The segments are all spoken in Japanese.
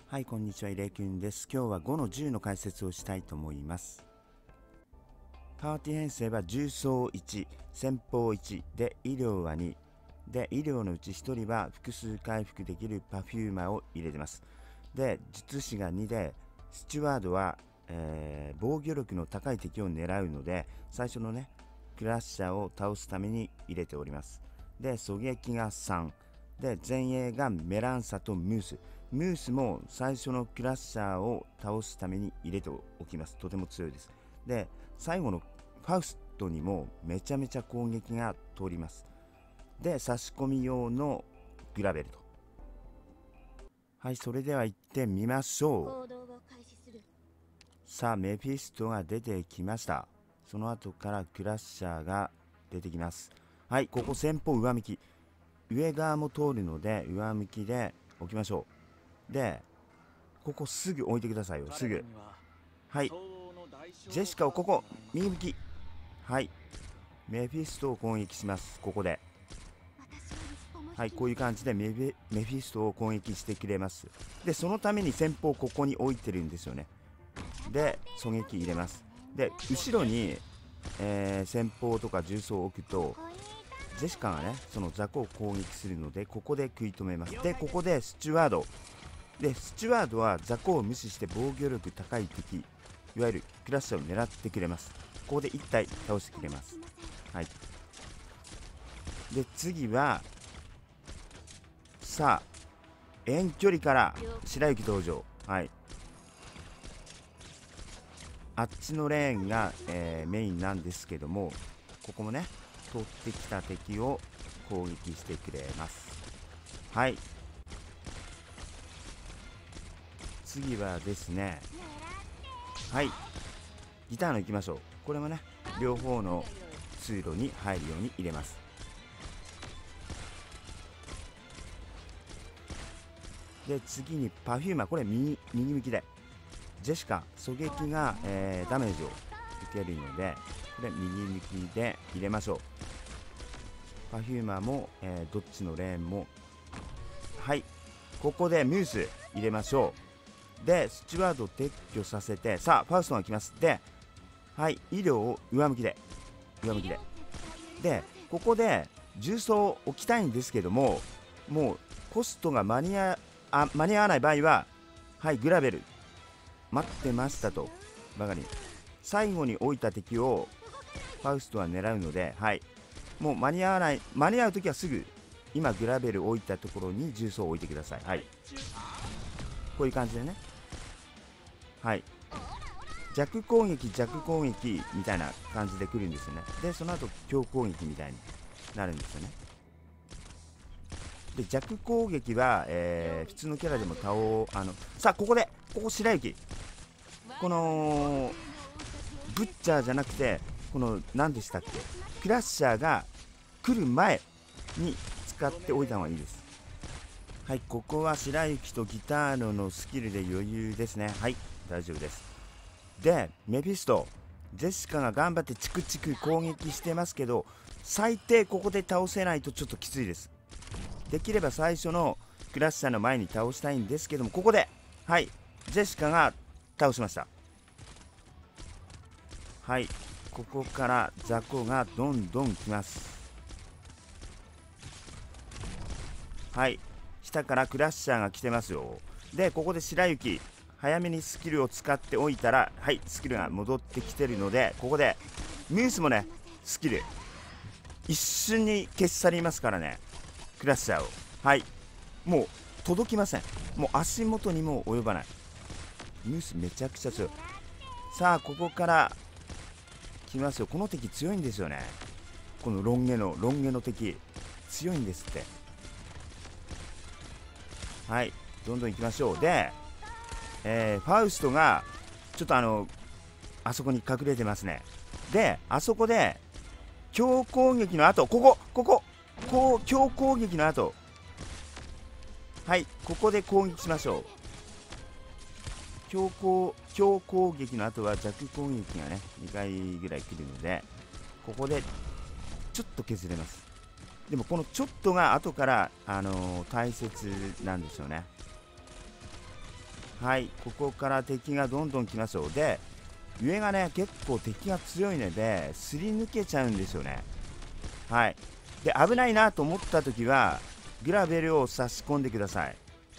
はい、こんにちは、イレイキュンです。今日は5の10の解説をしたいと思います。パーティー編成は重装1、先鋒1で医療は2で、医療のうち1人は複数回復できるパフューマーを入れてます。で、術師が2で、スチュワードは、防御力の高い敵を狙うので、最初のねクラッシャーを倒すために入れております。で、狙撃が3で、前衛がメランサとムースも最初のクラッシャーを倒すために入れておきます。とても強いです。で、最後のファウストにもめちゃめちゃ攻撃が通ります。で、差し込み用のグラベルと。はい、それでは行ってみましょう。さあ、メフィストが出てきました。その後からクラッシャーが出てきます。はい、ここ先方上向き、上側も通るので上向きで置きましょう。で、ここすぐ置いてくださいよ、すぐ。はい、ジェシカをここ右向き。はい、メフィストを攻撃します。ここで、はい、こういう感じでメフィストを攻撃してくれます。で、そのために先方ここに置いてるんですよね。で、狙撃入れます。で、後ろに、先方とか重装を置くとジェシカがねその雑魚を攻撃するので、ここで食い止めます。で、ここでスチュワードで、スチュワードは雑魚を無視して防御力高い敵、いわゆるクラッシャーを狙ってくれます。ここで1体倒してくれます。はい、で、次はさあ遠距離から白雪登場。はい、あっちのレーンが、メインなんですけども、ここもね通ってきた敵を攻撃してくれます。はい、次はですね、はい、ギターの行きましょう。これもね両方の通路に入るように入れます。で、次にパフューマー、これ右向きで、ジェシカ狙撃が、ダメージを受けるので、これ右向きで入れましょう。パフューマーも、どっちのレーンも、はい、ここでムース入れましょう。で、スチュワードを撤去させて、さあファウストが来ます。で、はい、医療を上向きでで、ここで重装を置きたいんですけども、もうコストが間に合わない場合は、はい、グラベル待ってましたとばかり最後に置いた敵をファウストは狙うので、はい、もう間に合う時はすぐ今グラベル置いたところに重装を置いてください。はい、こういう感じでね、はい、弱攻撃みたいな感じで来るんですよね。で、その後強攻撃みたいになるんですよね。で、弱攻撃は、普通のキャラでもさあここ白雪、このブッチャーじゃなくて、この何でしたっけ、クラッシャーが来る前に使っておいた方がいいです。はい、ここは白雪とギターのスキルで余裕ですね。はい、大丈夫です。で、メフィスト、ジェシカが頑張ってチクチク攻撃してますけど、最低ここで倒せないとちょっときついです。できれば最初のクラッシャーの前に倒したいんですけども、ここで、はい、ジェシカが倒しました。はい、ここから雑魚がどんどん来ます。はい、下からクラッシャーが来てますよ。で、ここで白雪早めにスキルを使っておいたら、はい、スキルが戻ってきてるので、ここでミュースもねスキル一瞬に消し去りますからね、クラッシャーを。はい、もう届きません。もう足元にも及ばない。ミュースめちゃくちゃ強い。さあここから来ますよ。この敵強いんですよね。このロン毛の敵強いんですって。はい、どんどん行きましょう。で、ファウストがちょっとあそこに隠れてますね。で、あそこで強攻撃の後、強攻撃の後、はい、ここで攻撃しましょう。強攻撃の後は弱攻撃がね2回ぐらい来るので、ここでちょっと削れます。でもこのちょっとが後から、大切なんですよね。 はい、ここから敵がどんどん来ますよ。で、上がね、結構敵が強いので、すり抜けちゃうんですよね。はい。で、危ないなと思った時は、グラベルを差し込んでください。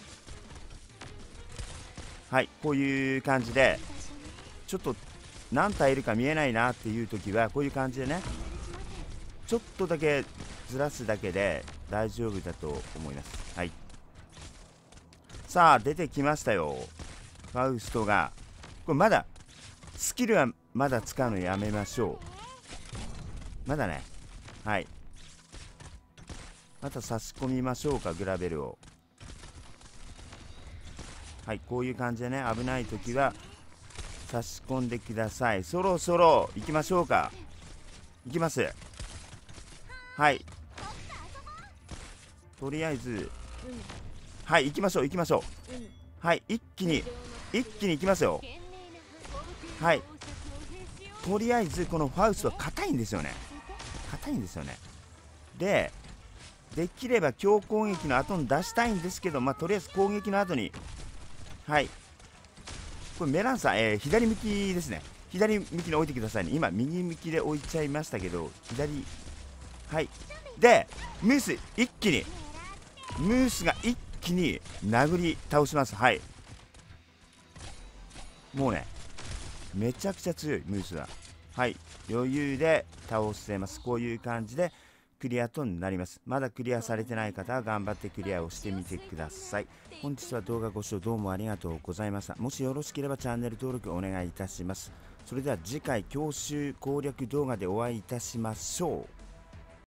はい、こういう感じで、ちょっと何体いるか見えないなっていう時は、こういう感じでね、ちょっとだけずらすだけで大丈夫だと思います。はい。さあ、出てきましたよ。ファウストが。これまだ、スキルはまだ使うのやめましょう。まだね。はい。また差し込みましょうか、グラベルを。はい、こういう感じでね、危ない時は差し込んでください。そろそろ行きましょうか。行きます。はい。とりあえず、はい、行きましょう、行きましょう。はい、一気に行きますよ。はい。とりあえず、このファウスは硬いんですよね。硬いんですよね。で、できれば強攻撃の後に出したいんですけど、とりあえず攻撃の後に、はい。これメランさん、左向きですね。左向きに置いてくださいね。今、右向きで置いちゃいましたけど、左、はい。で、ムース、一気に、ムースが一気に殴り倒します。はい。もうね、めちゃくちゃ強い、ムースは。はい。余裕で倒せます。こういう感じで、クリアとなります。まだクリアされてない方は頑張ってクリアをしてみてください。本日は動画ご視聴どうもありがとうございました。もしよろしければチャンネル登録お願いいたします。それでは次回教習攻略動画でお会いいたしましょう。